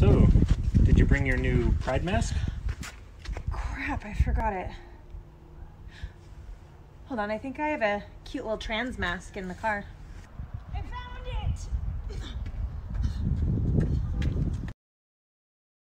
So, did you bring your new Pride mask? Crap, I forgot it. Hold on, I think I have a cute little trans mask in the car.